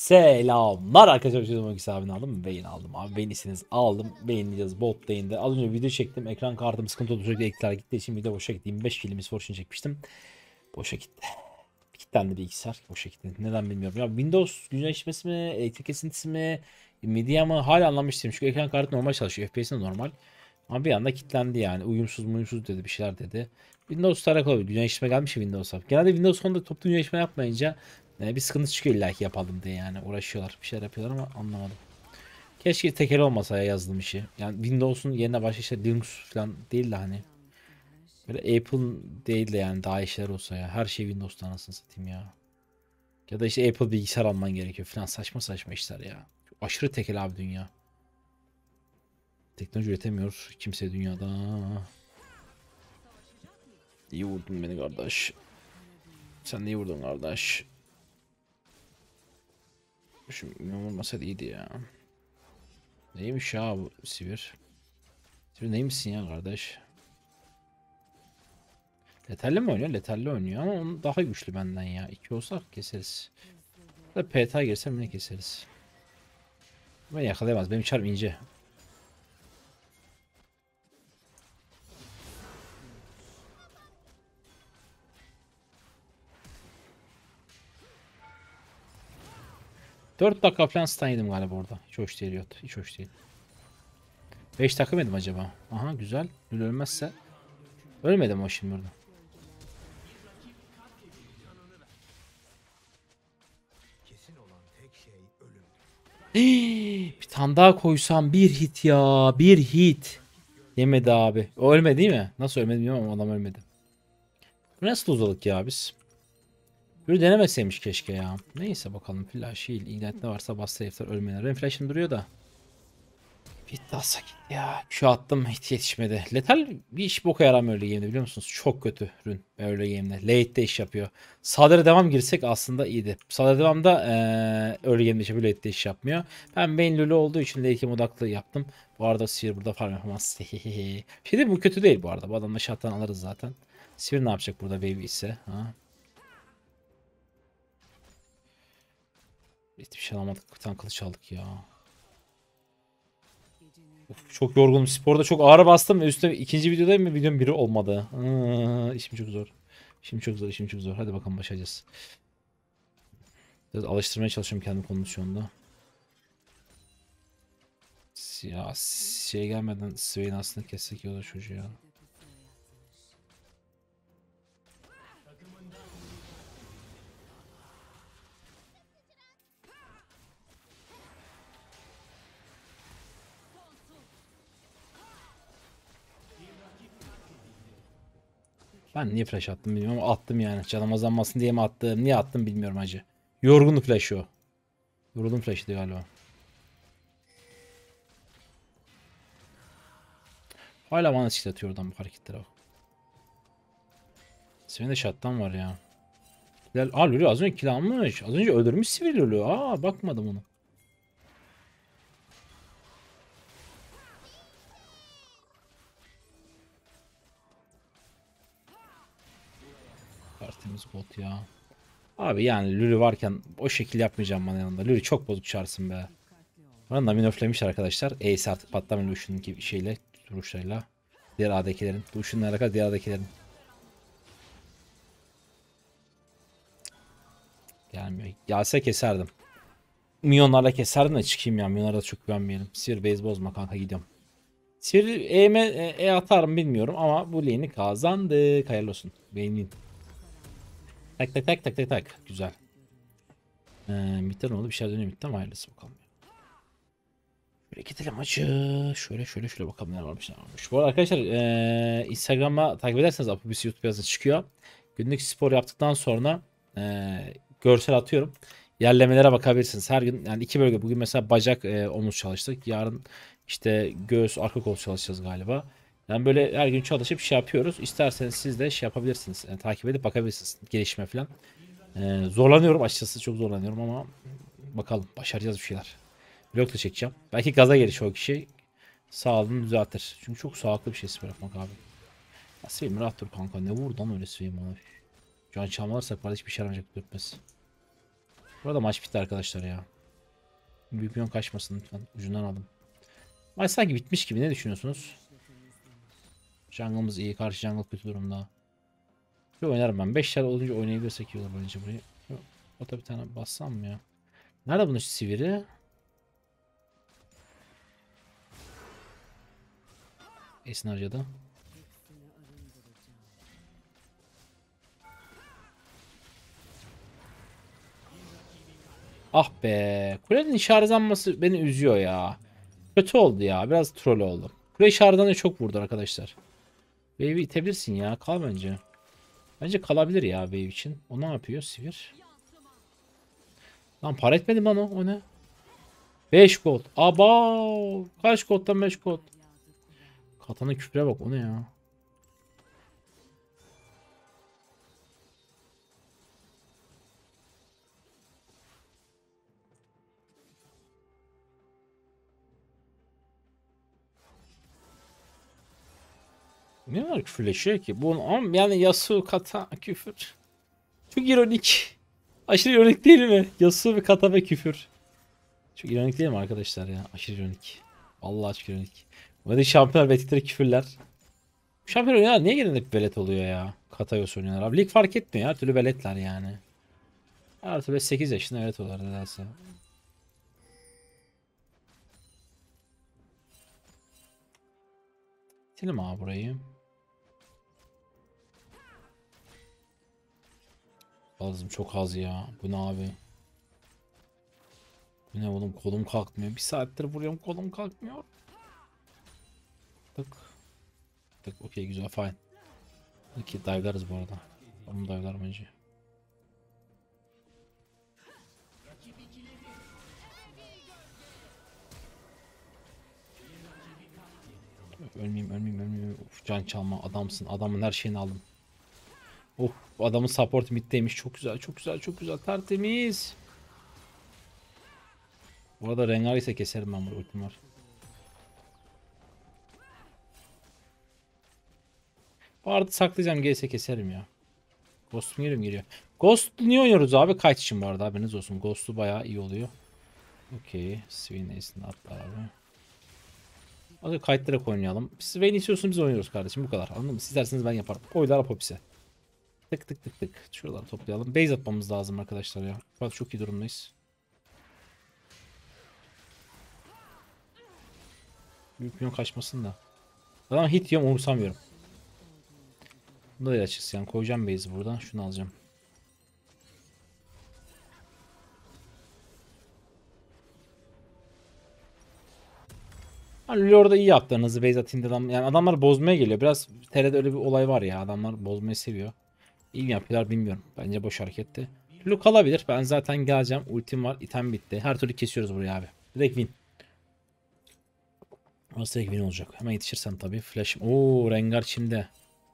Selamlar arkadaşlar. Çözüm abini aldım mı? Beyin aldım. Abi beğenirseniz aldım. Beğeneceğiz bot lane'de. Az önce video çektim. Ekran kartım sıkıntı oldu. Sürekli ekler gittiği için video boşa gitti. 25 kilimiz fortune çekmiştim. Boşa gitti. Kilitlendi bilgisayar. Boşa gitti. Neden bilmiyorum. Ya Windows güncelleşmesi mi? Elektrik kesintisi mi? Nvidia mı? Hala anlamış değilim. Çünkü ekran kartı normal çalışıyor. FPS de normal. Ama bir anda kilitlendi yani. Uyumsuz dedi. Bir şeyler dedi. Windows'ta alakalı güncelleşme gelmiş ya Windows'a. Genelde Windows 10'da toplu güncelleşme yapmayınca bir sıkıntı çıkıyor illa ki yapalım diye yani. Uğraşıyorlar. Bir şeyler yapıyorlar ama anlamadım. Keşke tekel olmasa ya yazılım işi. Yani Windows'un yerine başka işte Linux falan değil de hani. Böyle Apple değil de yani daha işler olsa ya. Her şey Windows'ta anasını satayım ya. Ya da işte Apple bilgisayar alman gerekiyor falan. Saçma saçma işler ya. Aşırı tekel abi dünya. Teknoloji üretemiyor kimse dünyada. İyi vurdun beni kardeş. Sen de iyi vurdun kardeş. Şu vurmasaydı iyiydi ya. Neymiş ya bu sivir? Sivir neymişsin ya kardeş? Letalli mi oynuyor? Letalli oynuyor ama onun daha güçlü benden ya. 2 olsa keseriz. Da PTA girsem yine keseriz. Beni yakalayamaz. Benim çarım ince. Dört dakika falan stun yedim galiba orada. Hiç hoş değil yok. Hiç hoş değil. 5 dakika mıydım acaba? Aha güzel. Lül ölmezse. Ölmedim o şimdi burada. Bir tane daha koysam bir hit ya. Bir hit. Yemedi abi. O ölmedi değil mi? Nasıl ölmedi bilmiyorum ama adam ölmedi. Bu nasıl uzalık ya biz? Böyle denemeseymiş keşke ya. Neyse bakalım. Flash heal. İğnet ne varsa bastı herifler ölmeler. Benim flash'ım duruyor da. Bitti asa gitti ya. Q attım hiç yetişmedi. Lethal bir iş boka yaramıyor öyle game'de biliyor musunuz? Çok kötü rün öyle game'de. Late'de iş yapıyor. Sadere devam girsek aslında iyiydi. Sadere devamda öyle game'de iş yapıyor. Late'de iş yapmıyor. Ben main lulu olduğu için late game odaklı yaptım. Bu arada Sivir burada farm yapamaz. Şey değil bu kötü değil bu arada. Bu adamla şattan alırız zaten. Sivir ne yapacak burada baby ise? Ha? Hiçbir şey alamadık. Bir tane kılıç aldık ya. Of, çok yorgunum. Sporda çok ağır bastım ve üstüne ikinci videodayım mı? Videonun biri olmadı. İşim çok zor. İşim çok zor, işim çok zor. Hadi bakalım başaracağız. Biraz alıştırmaya çalışıyorum kendi kondisyonda. Ya şey gelmeden Swain aslında kessek iyi olur çocuğu ya. Ben niye flash attım bilmiyorum ama attım yani. Canım azalmasın diye mi attım? Niye attım bilmiyorum hacı. Yorgunluk flash o. Yoruldum flash'tı galiba. Hala bana skill atıyor oradan bu hareketlere bak. Senin de shot'tan var ya. Aa Lulu az önce kill almış. Az önce öldürmüş sivil Lulu. Aa bakmadım onu. Tertemiz bot ya. Abi yani Lulu varken o şekil yapmayacağım bana yanında. Lulu çok bozuk çağırsın be. Bana da minörflemiş arkadaşlar. Ace artık patlama Lucian'ın gibi şeyle, duruşlarıyla. Diğer AD'kilerin. Lucian'la alakalı diğer AD'kilerin. Gelmiyor. Gelse keserdim. Minyonlarla keserdim de çıkayım ya. Minyonlara da çok güvenmeyelim. Sivir base bozma kanka gidiyorum. Sivir atarım bilmiyorum ama bu lane'i kazandık. Hayırlı olsun. Beğenin. Tak tak tak tak tak tak. Güzel. Mid'den oldu bir şeyler dönüyor mid'den hayırlısı bakalım. Şöyle gidelim hacı. Şöyle bakalım ne varmış ne varmış. Bu arada arkadaşlar Instagram'a takip ederseniz Apobüs YouTube yazısı çıkıyor. Günlük spor yaptıktan sonra görsel atıyorum. Yerlemelere bakabilirsiniz. Her gün yani iki bölge. Bugün mesela bacak omuz çalıştık. Yarın işte göğüs arka kol çalışacağız galiba. Yani böyle her gün çalışıp şey yapıyoruz. İsterseniz siz de şey yapabilirsiniz. Yani takip edip bakabilirsiniz. Gelişme falan. Zorlanıyorum açıkçası. Çok zorlanıyorum ama bakalım başaracağız bir şeyler. Vlog da çekeceğim. Belki gaza gelir o kişi. Sağlığını düzeltir. Çünkü çok sağlıklı bir şey spor yapmak abi. Ya Sveyim rahat dur kanka. Ne vurdu lan öyle Sveyim bana. Can çalmalarsak bana hiçbir şey yaramayacak dürtmez. Bu arada maç bitti arkadaşlar ya. Büyük piyon kaçmasın lütfen. Ucundan aldım. Maç sanki bitmiş gibi. Ne düşünüyorsunuz? Jungle'ımız iyi. Karşı jungle kötü durumda. Bir oynarım ben. 5 olunca oynayabilirsek iyi olur bence burayı. O da bir tane bassam mı ya? Nerede bunun siviri? Esin harcadı. Ah be. Kulenin işaretlenmesi beni üzüyor ya. Kötü oldu ya. Biraz troll oldu. Kule işaretlerine çok vurdu arkadaşlar. Wave'i itebilirsin ya. Kal bence. Bence kalabilir ya Wave için. O ne yapıyor? Sivir. Lan para etmedi lan o. O ne? 5 gold. Aba. Kaç gold'dan 5 gold. Katana küfre bak. O ne ya? Ne var küfürleşiyor ki? Bu ama yani Yasuo kata küfür. Çok ironik. Aşırı ironik değil mi? Yasuo ve kata ve küfür. Çok ironik değil mi arkadaşlar ya? Aşırı ironik. Allah aşkına ironik. Bu da şampiyonlar ve küfürler. Şampiyon oynayanlar niye genelde hep velet oluyor ya? Kata Yasuo oynuyorlar. Abi lig fark etmiyor. Her türlü veletler yani. Her türlü 8 yaşında velet oluyorlar nedense. Silim abi burayı. Lazım çok az ya. Bu ne abi? Bu ne oğlum, kolum kalkmıyor. Bir saattir vuruyorum, kolum kalkmıyor. Tık. Tık, okey, güzel, fine. Okey, dive'larız bu arada. Onu dive'larım önce. Ölmeyeyim. Of, can çalma adamsın. Adamın her şeyini aldım. Oh, adamın support mid'deymiş. Çok güzel. Tertemiz. Bu arada Rengar ise keserim ben, burada ultim var. Bu arada saklayacağım, gelirse keserim ya. Ghost'um geliyor. Ghost niye oynuyoruz abi? Kaç için bu arada, haberiniz olsun. Ghost'u bayağı iyi oluyor. Okey. Swain Ace'ini atlar abi. Hadi kayıtlara oynayalım. Swain istiyorsun, biz oynuyoruz kardeşim, bu kadar. Anladın mı? Siz derseniz ben yaparım. Oylar Apopis'e. Tık. Şuraları toplayalım. Base atmamız lazım arkadaşlar ya. Bak çok iyi durumdayız. Büyük milyon kaçmasın da. Adam hit yiyorum, umursamıyorum. Bunda da açıkçası yani, koyacağım base'i buradan. Şunu alacağım. Hani orada iyi yaptı. Hızlı base atayım dedim. Yani adamlar bozmaya geliyor. Biraz TR'de öyle bir olay var ya. Adamlar bozmayı seviyor. İyi mi yapıyorlar bilmiyorum. Bence boş hareketti. Lulu kalabilir. Ben zaten geleceğim. Ultim var. İtem bitti. Her türlü kesiyoruz burayı abi. Direkt win. Orası direkt win olacak. Hemen yetişirsem tabii. Flash'ım. Oo, Rengar şimdi.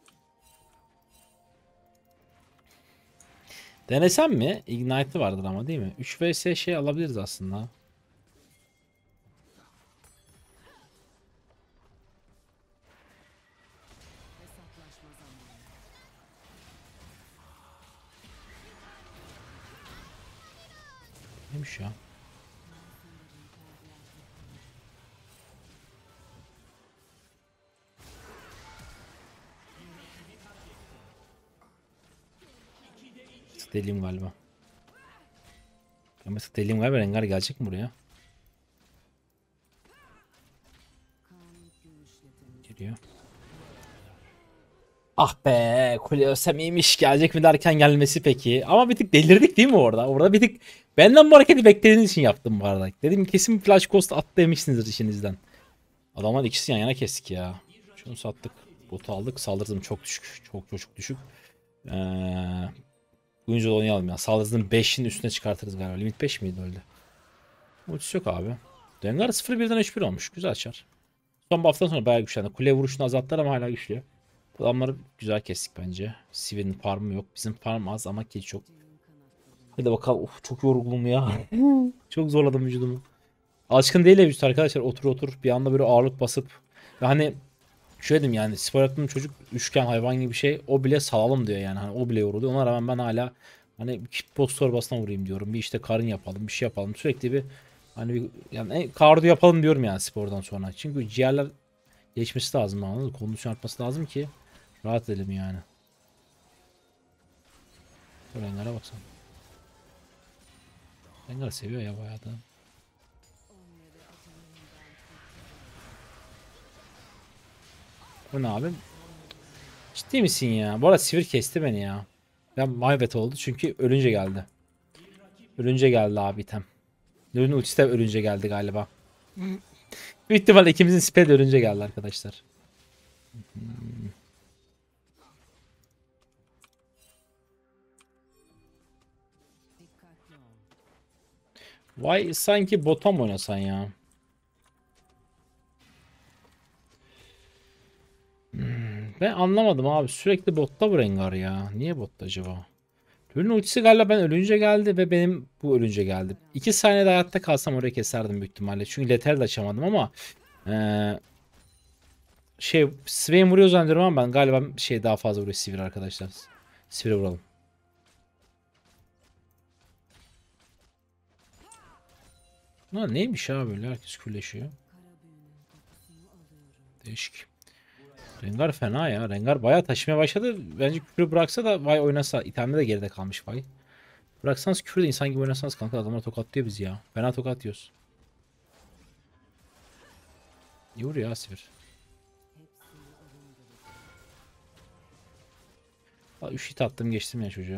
Denesem mi? Ignite'ı vardır ama, değil mi? 3 vs şey alabiliriz aslında. Neymiş ya? Deliyim galiba. Ama deliyim galiba. Rengar gelecek mi buraya? Geliyor. Ah be, kule ölsem iyiymiş, gelecek mi derken gelmesi peki. Ama bir tık delirdik değil mi orada? Orada bir tık benden bu hareketi beklediğiniz için yaptım bu arada. Dedim kesin flash cost at demişsinizdir işinizden. Adamlar ikisi yan yana kestik ya. Şunu sattık. Botu aldık. Saldırı hızım çok düşük. Çok düşük. Oyuncu da oynayalım ya. Saldırı hızının 5'in üstüne çıkartırız galiba. Limit 5 miydi öyle? Ultisi yok abi. Rengar 0-1'den 3-1 olmuş. Güzel açar. Son buff'tan sonra bayağı güçlendi. Kule vuruşunu azalttılar ama hala güçlü. Adamları güzel kestik bence. Sivir'in farmı yok. Bizim farm az ama kill çok. Hadi bakalım. Of, çok yorgunum ya. Çok zorladım vücudumu. Alışkın değil ya vücut arkadaşlar. Otur bir anda böyle ağırlık basıp. Hani şöyle dedim yani, spor yaptığım çocuk üçgen hayvan gibi bir şey. O bile salalım diyor yani. Hani o bile yoruluyor. Ona rağmen ben hala hani kickbox torbasına vurayım diyorum. Bir işte karın yapalım, bir şey yapalım. Sürekli bir Hani yani kardiyo yapalım diyorum yani spordan sonra. Çünkü ciğerler geçmesi lazım, anladın mı? Kondisyon artması lazım ki rahat edelim yani. Rengar'a baksana. Rengar seviyor ya bayağı da. Bu ne abi? Ciddi misin ya? Bu arada Sivir kesti beni ya. Ben maybet oldu çünkü ölünce geldi. Ölünce geldi abi item. Nuri'nin ultisi de ölünce geldi galiba. Büyük ihtimalle ikimizin spell ölünce geldi arkadaşlar. Vay sanki bota mı oynasan ya? Ben anlamadım abi. Sürekli botta bu Rengar ya. Niye botta acaba? Nuri'nin ultisi galiba ben ölünce geldi ve benim bu ölünce geldi. 2 saniyede hayatta kalsam oraya keserdim büyük ihtimalle. Çünkü letal de açamadım ama Swain vuruyor zannediyorum ama ben galiba daha fazla vuruyor Sivir arkadaşlar. Sivir'e vuralım. Ha, neymiş abi böyle herkes külleşiyor. Değişik. Rengar fena ya. Rengar bayağı taşımaya başladı. Bence küfrü bıraksa da vay oynasa. İtemde de geride kalmış vay. Bıraksanız küfrü de insan gibi oynasanız kanka, adamlar tokatlıyor bizi ya. Fena tokat yiyoruz. İyi vuruyor ya Sivir. 3 hit attım geçtim ya çocuğa.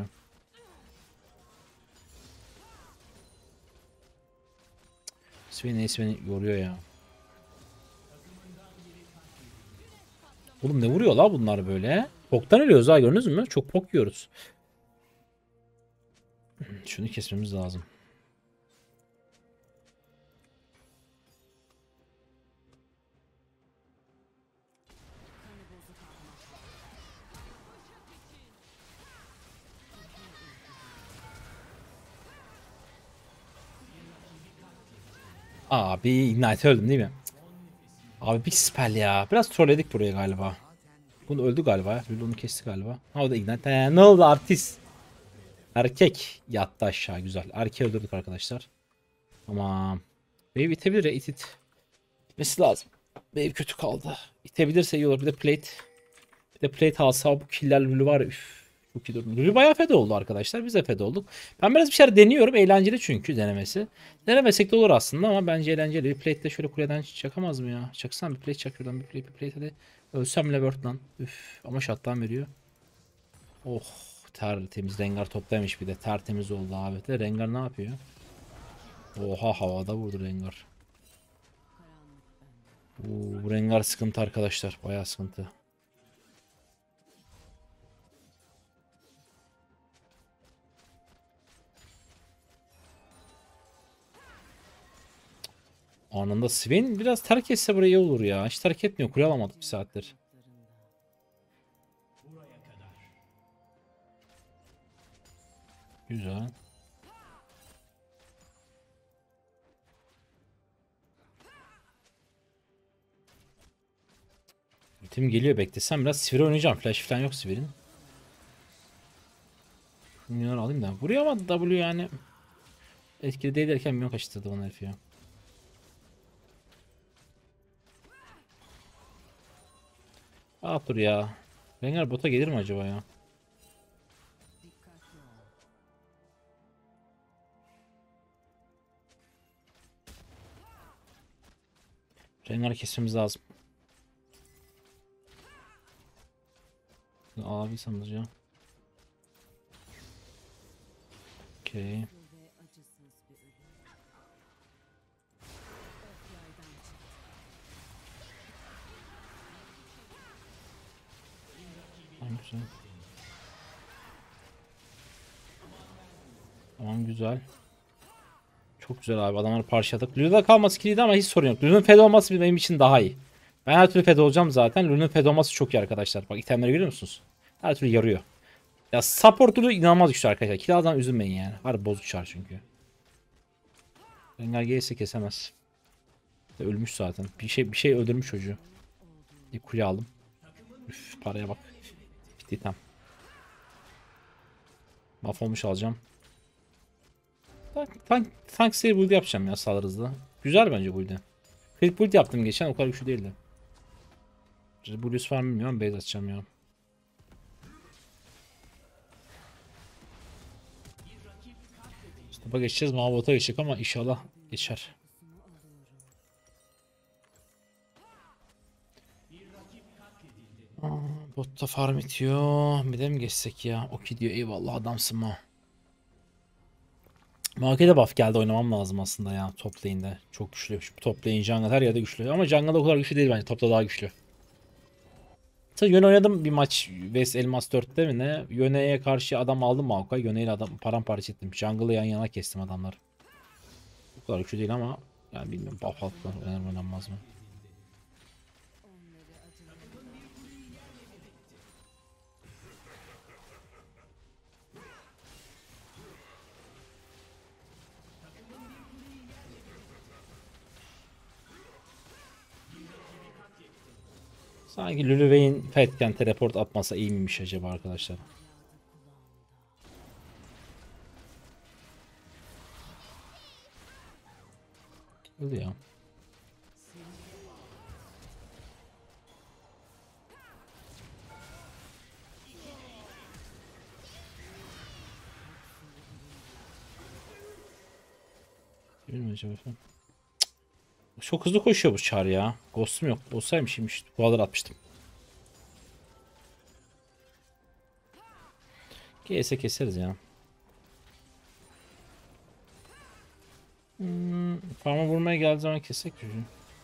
Swain neyse beni yoruyor ya. Oğlum ne vuruyor la bunlar böyle? Poktan ölüyoruz ha, gördünüz mü? Çok pok yiyoruz. Şunu kesmemiz lazım. Abi Ignite öldüm değil mi? Abi bir spell ya. Biraz trolledik buraya galiba. Bunu öldü galiba ya. Lulu onu kesti galiba. Ha o da Ignite. Ne oldu artist? Erkek yattı aşağı, güzel. Erkeği öldürdük arkadaşlar. Tamam. Wave itebilir ya, it. Gitmesi lazım. Wave kötü kaldı. İtebilirse iyi olur. Bir de plate. Bir de plate alsa bu killer Lulu var ya. Üf. Çok iyi durdu. Lulu bayağı fed oldu arkadaşlar. Biz de fed olduk. Ben biraz bir şeyler deniyorum. Eğlenceli çünkü denemesi. Denemesek de olur aslında ama bence eğlenceli. Bir plate de şöyle kuleden çakamaz mı ya? Çaksam bir plate çak şuradan, bir plate hadi. Ölsem Levert lan. Üf. Ama shutdown veriyor. Oh. Tertemiz. Rengar toplamış bir de. Tertemiz oldu abi. De Rengar ne yapıyor? Oha, havada vurdu Rengar. Bu Rengar sıkıntı arkadaşlar. Bayağı sıkıntı. Anında Swain biraz terk etse burayı iyi olur ya. Hiç terk etmiyor. Kule alamadık bir saattir. Güzel. Ultim geliyor, beklesem biraz Sivir oynayacağım. Flash falan yok Sivir'in. Minyonları alayım da. Vuruyor ama W yani. Etkili değil derken minyon kaçırdı bana herif ya. Ah dur ya. Rengar bota gelir mi acaba ya? Rengar'ı kesmemiz lazım. Abi sanırım. Okey. Tamam güzel. Tamam güzel. Çok güzel abi, adamları parçaladık. Lulu'da kalması kilidi ama hiç sorun yok. Lulu'nun fed olması benim için daha iyi. Ben her türlü fed olacağım zaten. Lulu'nun fed olması çok iyi arkadaşlar. Bak itemleri görüyor musunuz? Her türlü yarıyor. Ya support Lulu inanılmaz güçlü arkadaşlar. Kiladan üzülmeyin yani. Harbi bozuk çar çünkü. Rengar gelirse kesemez. Ölmüş zaten. Bir şey öldürmüş çocuğu. Bir kule aldım. Üf, paraya bak. Bitti tam. Mahvolmuş alacağım. Tank seri build yapacağım ya sağlar hızlı. Güzel bence build'i. Crit build yaptım geçen, o kadar güçlü değildi. Blues farm bilmiyorum, base atacağım ya. Stopa geçeceğiz, Mavot'a geçecek ama inşallah geçer. Botta farm itiyor. Bir de mi geçsek ya? Okey diyor. Eyvallah adamsın ma. Maoke'de buff geldi, oynamam lazım aslında ya top lane'de. Çok güçlü. Şu top lane jungle her yerde güçlü. Ama jungle'da o kadar güçlü değil bence. Topta daha güçlü. Yone oynadım bir maç. West Elmas 4'te mi ne? Yone'ye karşı adam aldım Maokai. Yone ile adam paramparça ettim. Jungle'ı yan yana kestim adamları. O kadar güçlü değil ama yani bilmiyorum, buff altlar oynanmaz mı? Sanki Lulu Vayne fetken teleport atmasa iyi miymiş acaba arkadaşlar? Öyle ya. Bilmiyorum acaba. Çok hızlı koşuyor bu Char ya. Ghost'um yok. Olsaymış iyiymiş. Bu kadar atmıştım. Gelse keseriz ya. Farm'a vurmaya geldiği zaman kessek çocuğu.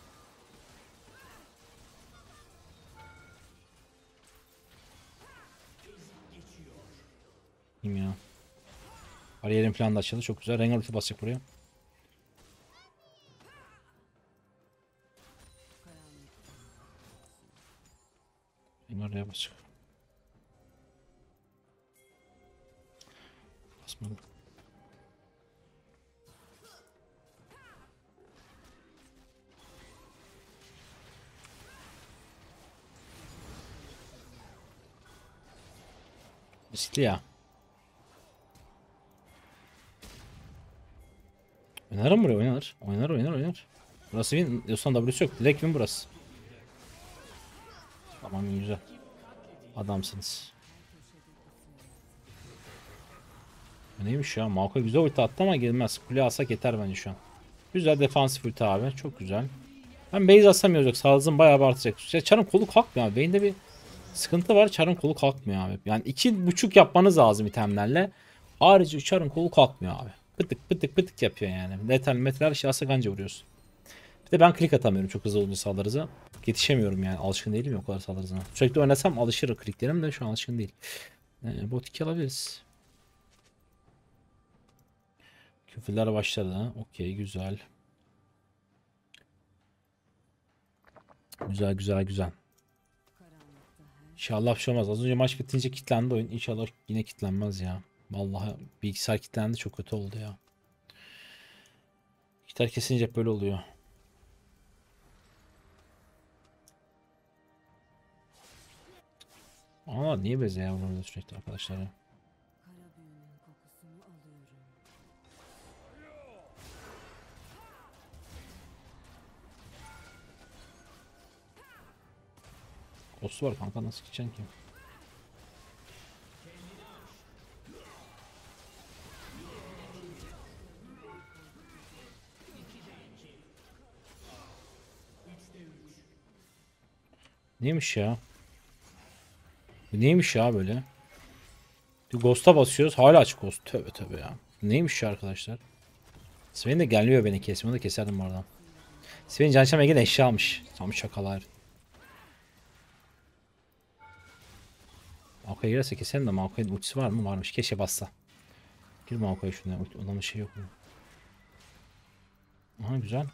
İyiyim ya. Bariyerin falan da açıldı. Çok güzel. Rengar ulti basacak buraya. Rengar oraya basacak. Basmadı. Riskli ya. Oynarım buraya, oynanır. Oynar. Burası win. Yossan W'si yok. Direkt win burası. Tamam, güzel. Adamsınız. Neymiş ya? Maokai güzel ulti attı ama gelmez. Kule alsak yeter bence şu an. Güzel defansif ulti abi. Çok güzel. Ben base asamıyoruz, yok. Sağlığımız bayağı artacak. Ya Char'ın kolu kalkmıyor abi. Vayne'de bir sıkıntı var. Char'ın kolu kalkmıyor abi. Yani 2.5 yapmanız lazım itemlerle. Ayrıca Char'ın kolu kalkmıyor abi. Pıtık yapıyor yani. Metal şahsa kanca vuruyorsun. Bir de ben klik atamıyorum çok hızlı olunca saldırıza. Yetişemiyorum yani. Alışkın değilim ya o kadar saldırıza. Sürekli oynasam alışır kliklerim de şu an alışkın değil. Bot 2 alabiliriz. Küfürler başladı. Okey, güzel. Güzel. İnşallah bir şey olmaz. Az önce maç bitince kilitlendi oyun. İnşallah yine kilitlenmez ya. Vallahi bilgisayar kilitlendi, çok kötü oldu ya. Gitar kesince hep böyle oluyor. Ama niye beze ya burada sürekli arkadaşlar ya? Kostu var kanka, nasıl gideceksin ki? Neymiş ya? Bu neymiş ya böyle? Ghost'a basıyoruz. Hala açık Ghost. Tövbe ya. Neymiş ya arkadaşlar? Sven de gelmiyor beni kesme. Onu da keserdim oradan. Sven Canşam Ege'den eşya almış. Tam şakalar. Maokai girerse keserim de Maokai'nin ultisi var mı? Varmış. Keşke bassa. Gir Maokai şuna. Adamın şey yok mu? Aha, güzel.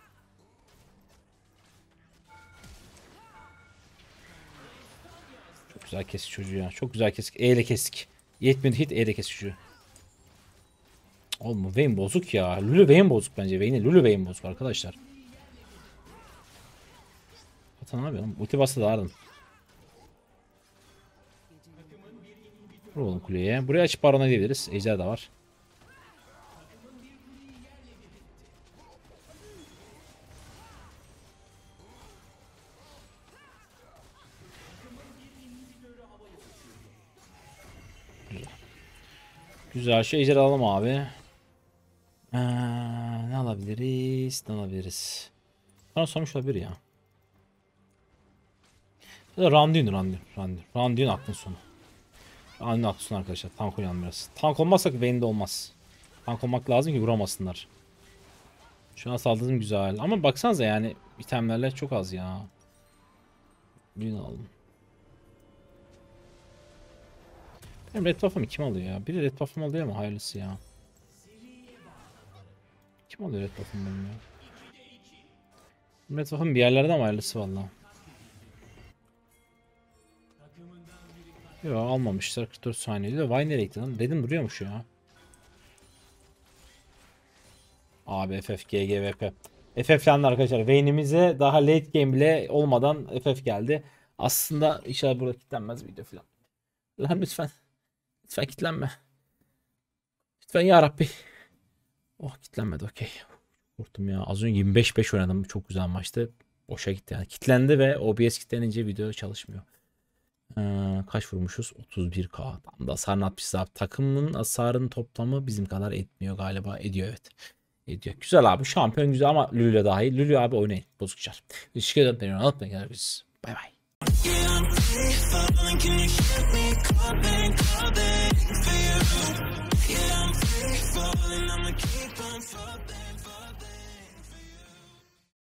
Çok güzel kesik çocuğu ya. Çok güzel kesik. E ile kesik. Yetmedi hit, E ile kesik çocuğu. Oğlum bu Vayne bozuk ya. Lulu Vayne bozuk bence. Lulu Vayne bozuk arkadaşlar. Atan abi oğlum. Ulti bastı da ardın. Vur oğlum kuleye. Buraya açıp barona gidebiliriz. Ejder de var. Güzel. Şu ejderi alalım abi. Ne alabiliriz? Ne alabiliriz? Bana sormuş olabilir ya. Ya da Randuin aklın sonu. Randuin aklın sonu arkadaşlar. Tank oynayalım biraz. Tank olmazsak Vayne'de olmaz. Tank olmak lazım ki vuramasınlar. Şu an saldırdım güzel. Ama baksanıza yani itemlerle çok az ya. Birini alalım. Benim red buff'ımı kim alıyor ya? Biri red buff'ımı alıyor ama hayırlısı ya. Kim alıyor red buff'ımı benim ya? Red buff'ım bir yerlerde ama hayırlısı valla. Yok almamışlar 44 saniyede de Vay nereye gitti lan? Dedim duruyormuş ya. Abi FF GGVP. FF'lendi arkadaşlar. Vayne'imize daha late game bile olmadan FF geldi. Aslında inşallah burada kilitlenmez video falan. Lan lütfen. Lütfen kilitlenme. Lütfen ya Rabbi. Oh kilitlenmedi okey. Korktum ya. Az önce 25-5 oynadım. Çok güzel maçtı. Boşa gitti yani. Kilitlendi ve OBS kilitlenince video çalışmıyor. Kaç vurmuşuz? 31k. Tam da hasarını atmışız abi. Takımın hasarının toplamı bizim kadar etmiyor galiba. Ediyor evet. Ediyor. Güzel abi. Şampiyon güzel ama Lulu'ya dahil. Lulu abi oynayın. Bozukçar. Teşekkür ederim. Beni unutmayın. Biz. Bay bay. Yeah, I'm free falling, I'ma keep